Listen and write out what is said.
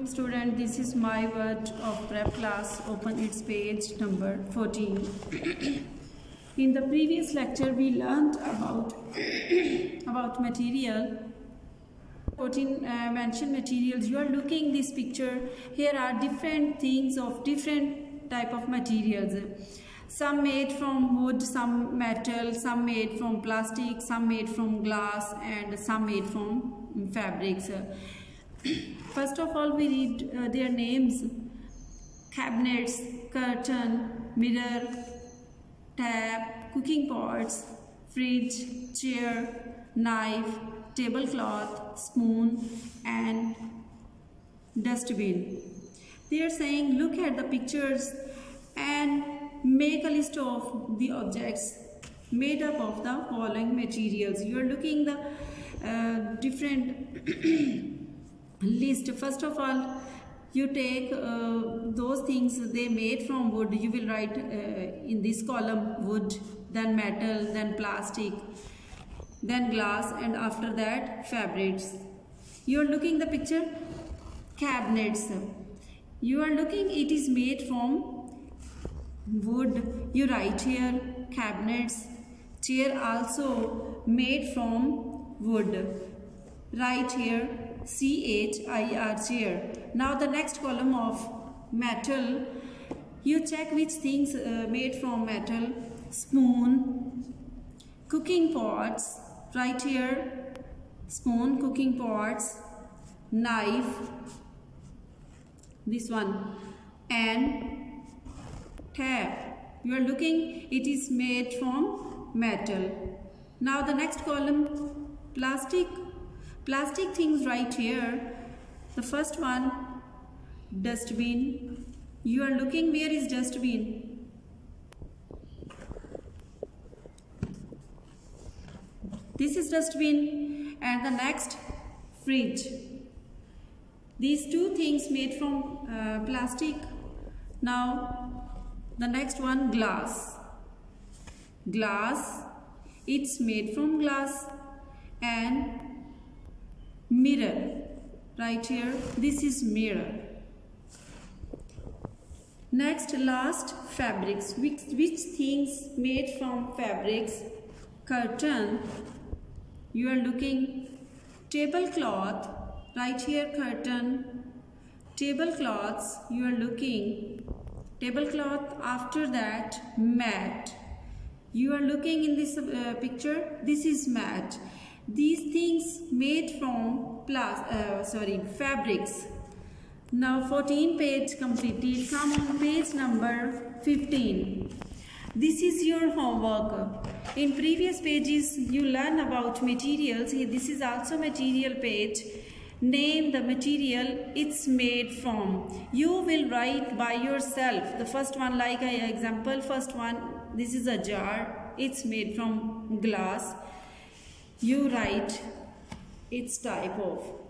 student, this is my word of prep class. Open its page number 14. In the previous lecture we learned about material. 14 mentioned materials. You are looking this picture. Here are different things of different type of materials. Some made from wood, some metal, some made from plastic, some made from glass, and some made from fabrics. First of all, we read their names: cabinets, curtain, mirror, tap, cooking pots, fridge, chair, knife, tablecloth, spoon, and dustbin. They are saying, look at the pictures and make a list of the objects made up of the following materials. You are looking the different list. First of all, you take those things they made from wood. You will write in this column wood, then metal, then plastic, then glass, and after that fabrics. You are looking the picture cabinets. You are looking it is made from wood. You write here cabinets. Chair also made from wood. Write here CHIR, chair. Now the next column of metal. You check which things made from metal. Spoon, cooking pots. Right here spoon, cooking pots, knife, this one, and tap. You are looking it is made from metal. Now the next column, plastic things right here. The first one, dustbin. You are looking where is dustbin. This is dustbin. And the next, fridge. These two things made from plastic. Now the next one, glass. It's made from glass. And mirror, right here, this is mirror. Next, last, fabrics. Which things made from fabrics? Curtain. You are looking tablecloth, right here curtain, tablecloths. You are looking tablecloth. After that, mat. You are looking in this picture, this is mat. These things made from fabrics. Now 14 page completed. Come on page number 15. This is your homework. In previous pages you learn about materials. This is also material page. Name the material it's made from. You will write by yourself. The first one, like example, first one, this is a jar. It's made from glass. You write its type of.